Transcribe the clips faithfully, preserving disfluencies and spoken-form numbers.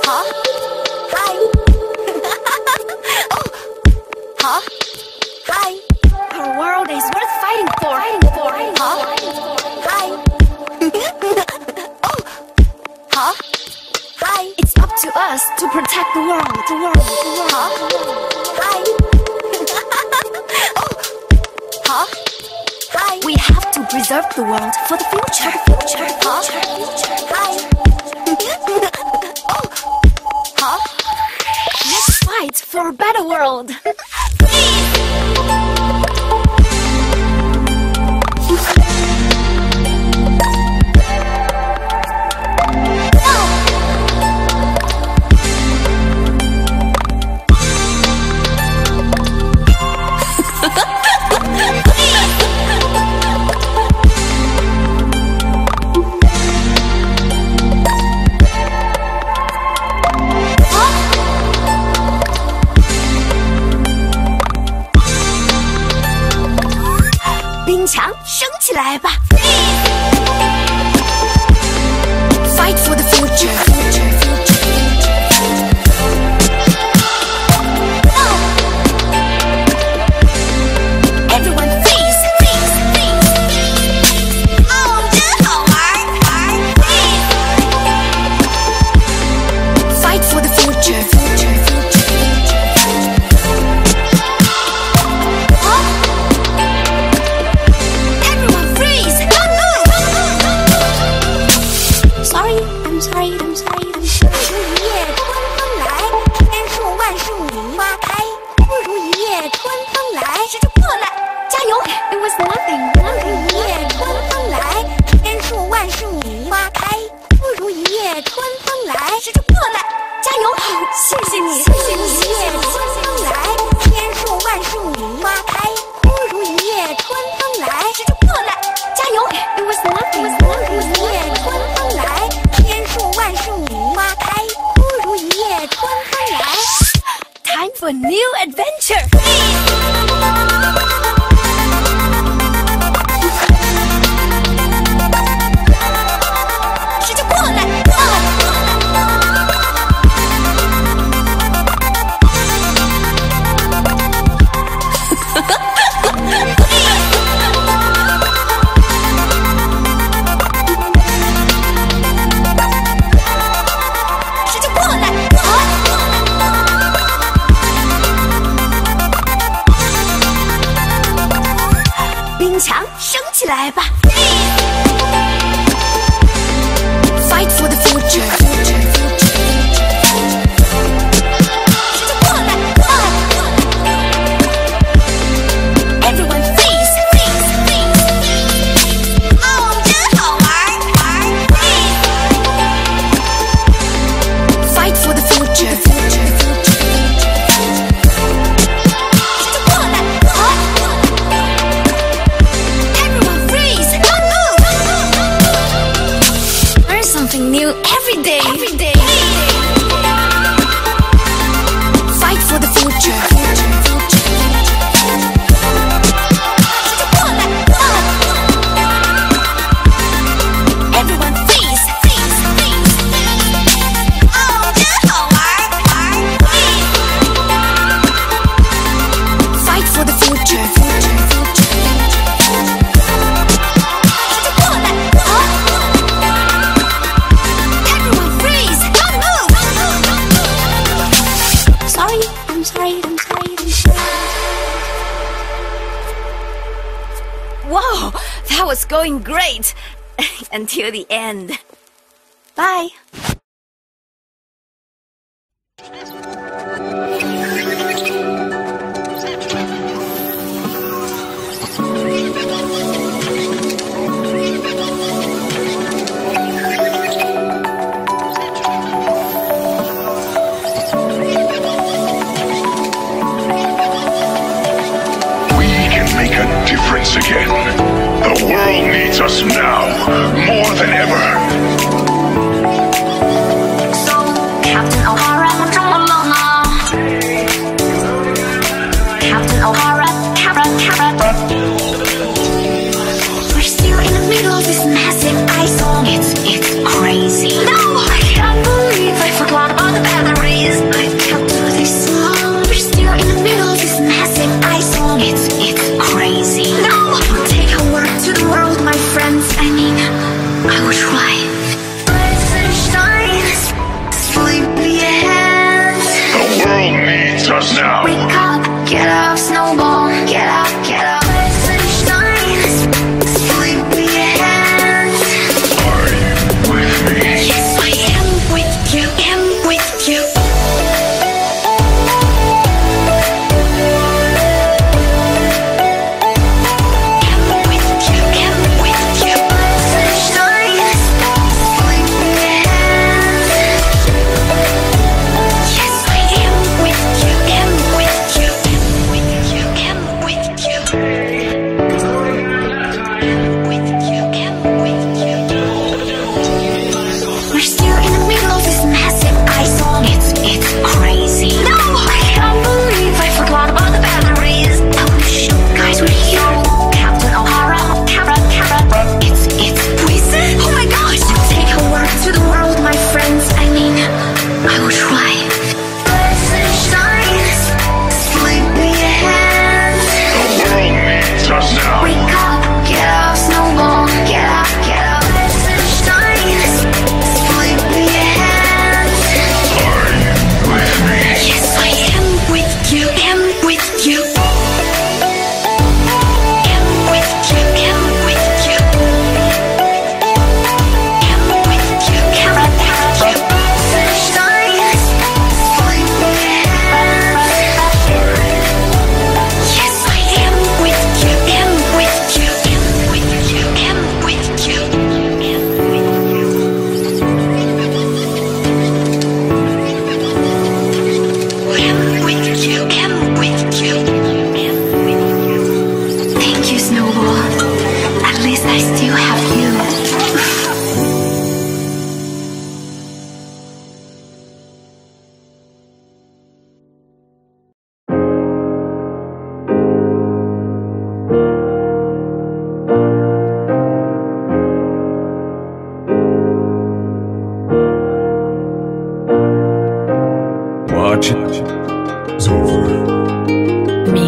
Huh? Hi. Oh. Huh? Hi. Our world is worth fighting for. Fighting for. Huh? Hi. Oh. Huh? Hi. It's up to us to protect the world. The world. The world. Huh? Hi. Oh. Huh? Hi. We have to preserve the world for the future. For the future. Huh? Hi. Oh. Huh? Let's fight for a better world.冰墙升起来吧 ！Fight for the future. Everyone freeze, freeze, freeze. 哦，真好玩！ Fight for the future. Everyone freeze! Don't move! Sorry, I'm sorry, I'm sorry, I'm sorry. 不如一夜春风来，千树万树梨花开。不如一夜春风来，使出破来，加油！ It was nothing, 不如 nothing. 一夜春风来，千树万树梨花开。不如一夜春风来，使出破来，加油！ 谢谢你， 不如一夜春风来，千树万树梨花开。不如一夜春风来，使出破来，加油！ It was nothing, 不如一夜春风来，千树万树梨花开。不如一夜春风来。 Time for new adventure. 使出破来！使出破来！ 冰墙升起来吧 ！Fight for the future. 使出破来！ Everyone freeze, freeze, freeze. 哦，真好玩！ Fight for the future. 使出破来！ Everyone freeze! Don't move! Learn something new every day. Every day. Fight for the future. 使出破来！ Everyone freeze, freeze, freeze. 哦，真好玩！ Fight for the future. 使出破来！ Everyone freeze! Don't move! Sorry, I'm sorry, I'm sorry, I'm sorry. Wow, that was going great until the end. Bye. We can make a difference again. The world needs us now, more than ever. So, Captain O'Hara, 这么冷啊 Captain O'Hara, Capra, Capra. We're still in the middle of this massive ice storm. It's, it's crazy. No! I can't believe I forgot about the Watch it. It's over. Me.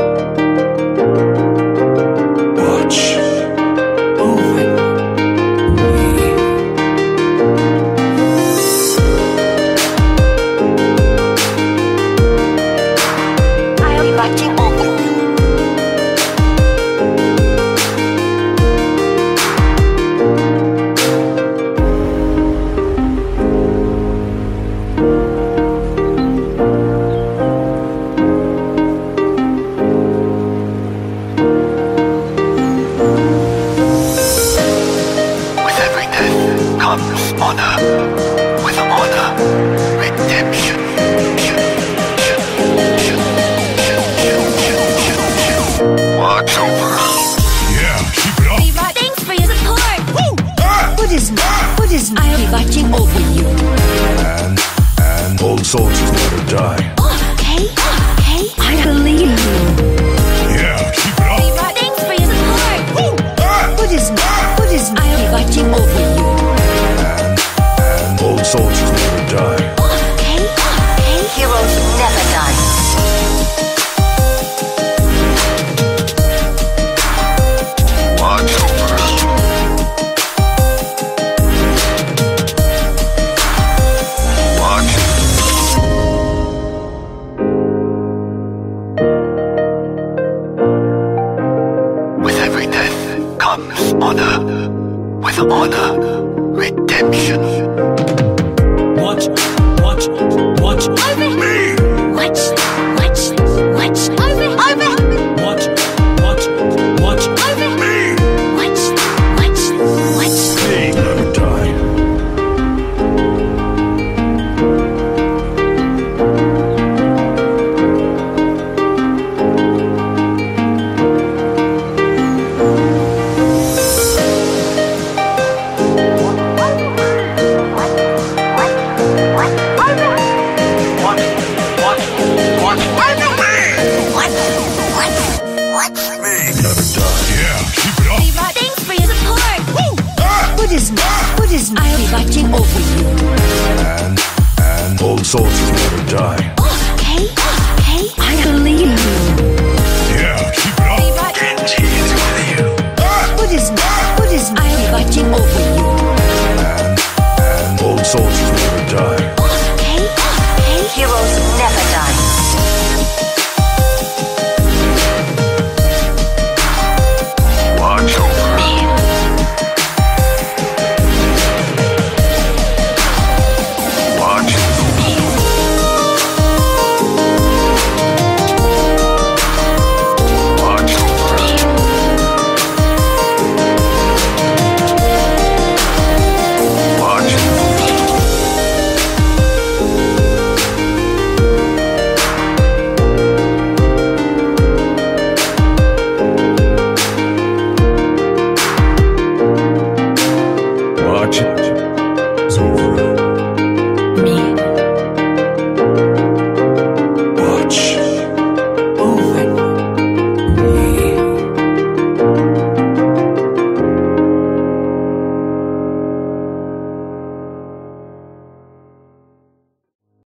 Watch. Over. Me. I'll be watching over. Comes honor, with honor, redemption. Watch over. Yeah, keep it up. Levi, thanks for your support. Woo! Ah! What is not? What is not? I'll be watching over you. And, and old soldiers never die. Okay, okay, I believe you. Yeah, keep it up. Levi, thanks for your support. Woo! Ah! What is not? What is not? I'll be watching over you. And, and old soldiers never die. Okay, okay. Heroes never die. Watch over. Watch. With every death comes honor. With honor, redemption. Watch, watch, watch, Me! Watch, watch, watch. Over, over. watch, watch, watch. Over. Me! Watch, watch, watch. Me never die. Never die. Yeah, keep it up. Levi, thanks for your support. Woo! Ah! What is not? What is not? I'll be watching over you. And, and old soldiers never die. Okay, okay, I believe you. Yeah, keep it up. Levi, He's with you. Ah! what is not? What is not? I'll be watching over you. And, and old soldiers never die.